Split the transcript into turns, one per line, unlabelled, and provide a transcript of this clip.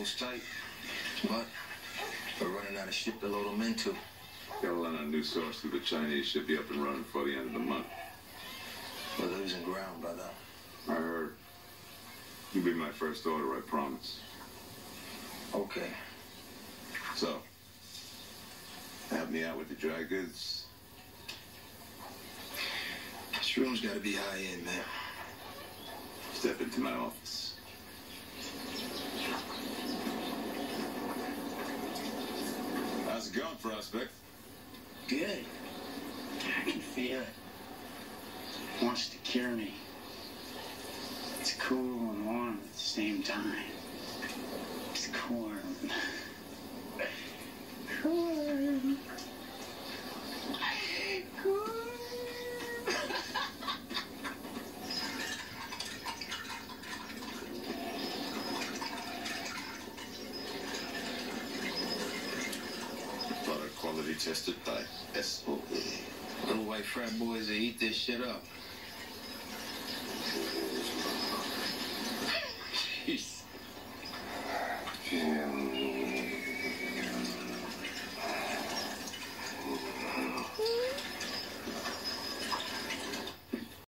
cargo's tight, but we're running out of ship to load them into.
Gotta land on a new source through the Chinese. Should be up and running before the end of the month.
We're losing ground, brother.
I heard. You'll be my first order, I promise.
Okay.
So, help me out with the dry goods.
This room's gotta be high end, man.
Step into my office. How's it going, Prospect?
Good. I can feel it. It wants to cure me. It's cool and warm at the same time. It's corn. Corn. Corn.
Product quality tested by SOA.
Little white frat boys, they eat this shit up.